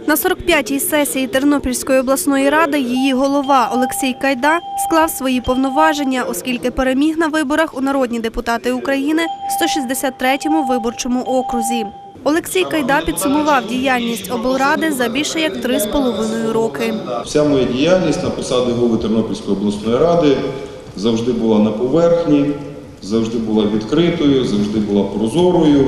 На 45-й сесії Тернопільської обласної ради її голова Олексій Кайда склав свої повноваження, оскільки переміг на виборах у народні депутати України в 163-му виборчому окрузі. Олексій Кайда підсумував діяльність облради за більше як 3,5 роки. Вся моя діяльність на посаді голови Тернопільської обласної ради завжди була на поверхні, завжди була відкритою, завжди була прозорою.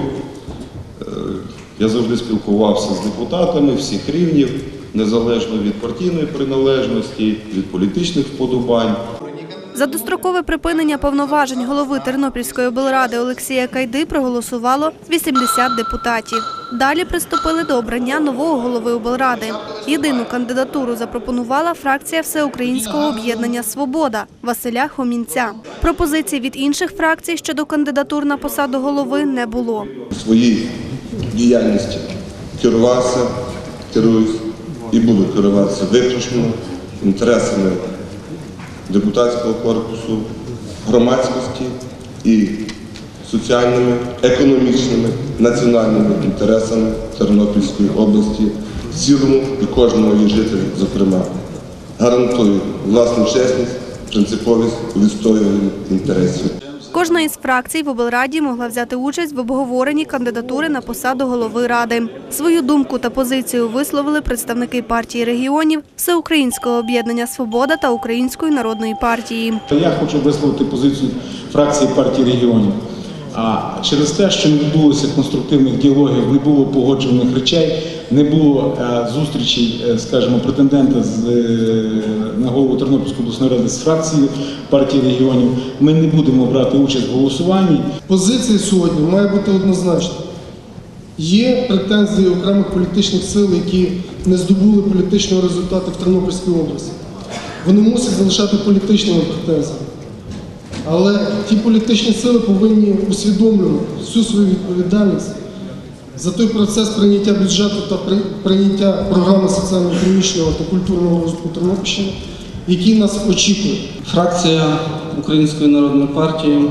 Я завжди спілкувався з депутатами всіх рівнів, незалежно від партійної приналежності, від політичних вподобань. За дострокове припинення повноважень голови Тернопільської облради Олексія Кайди проголосувало 80 депутатів. Далі приступили до обрання нового голови облради. Єдину кандидатуру запропонувала фракція Всеукраїнського об'єднання «Свобода» Василя Хомінця. Пропозицій від інших фракцій щодо кандидатур на посаду голови не було. У своїй діяльності керуюсь і буду керуватися виключно інтересами депутатського корпусу, громадськості і соціальними, економічними, національними інтересами Тернопільської області в цілому і кожного її жителя, зокрема. Гарантую власну чесність, принциповість у відстоюванні інтересів. Кожна із фракцій в облраді могла взяти участь в обговоренні кандидатури на посаду голови ради. Свою думку та позицію висловили представники партії регіонів, Всеукраїнського об'єднання «Свобода» та Української народної партії. Я хочу висловити позицію фракції партії регіонів. А через те, що не відбулося конструктивних діалогів, не було погоджених речей, не було зустрічей, скажімо, претендента на голову Тернопільської обласної ради з фракцією партії регіонів, ми не будемо брати участь в голосуванні. Позиція сьогодні має бути однозначна. Є претензії окремих політичних сил, які не здобули політичного результату в Тернопільській області. Вони мусять залишати політичними претензіями. Але ті політичні сили повинні усвідомлювати всю свою відповідальність за той процес прийняття бюджету та прийняття програми соціально-економічного та культурного розвитку Тернопільщини, який нас очікує. Фракція Української народної партії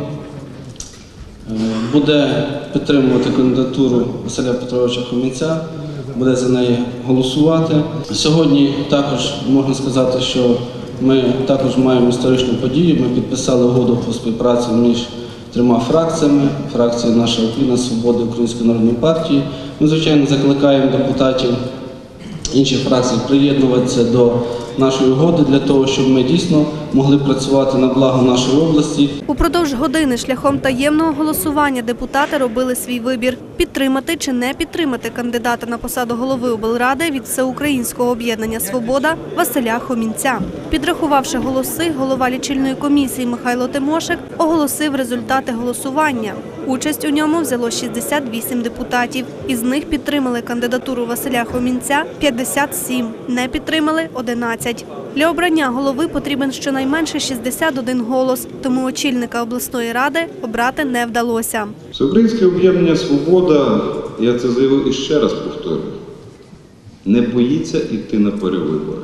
буде підтримувати кандидатуру Василя Петровича Хомінця, буде за неї голосувати. Сьогодні також можна сказати, що ми також маємо історичну подію. Ми підписали угоду про співпрацю між трьома фракціями. Фракція «Наша Україна», «Свобода» Української народної партії. Ми, звичайно, закликаємо депутатів інших фракцій приєднуватися до нашої угоди для того, щоб ми дійсно могли працювати на благо нашої області. Упродовж години шляхом таємного голосування депутати робили свій вибір – підтримати чи не підтримати кандидата на посаду голови облради від Всеукраїнського об'єднання «Свобода» Василя Хомінця. Підрахувавши голоси, голова лічильної комісії Михайло Тимошик оголосив результати голосування. Участь у ньому взяло 68 депутатів. Із них підтримали кандидатуру Василя Хомінця – 57, не підтримали – 11. Для обрання голови потрібен щонайменше 61 голос, тому очільника обласної ради обрати не вдалося. Всеукраїнське об'єднання «Свобода», я це заявив і ще раз повторюю, не боїться йти на перевибори.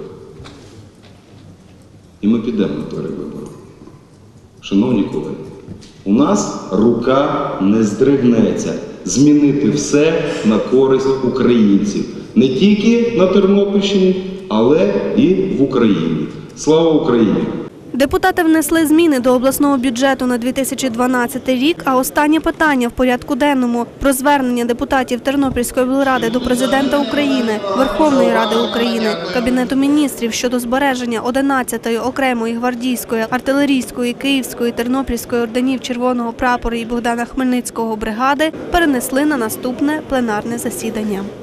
І ми підемо на перевибори. Шановні колеги, у нас рука не здригнеться змінити все на користь українців. Не тільки на Тернопільщині, але і в Україні. Слава Україні! Депутати внесли зміни до обласного бюджету на 2012 рік, а останнє питання в порядку денному про звернення депутатів Тернопільської облради до Президента України, Верховної Ради України, Кабінету міністрів щодо збереження 11-ї окремої гвардійської, артилерійської, Київської, Тернопільської орденів Червоного прапору і Богдана Хмельницького бригади перенесли на наступне пленарне засідання.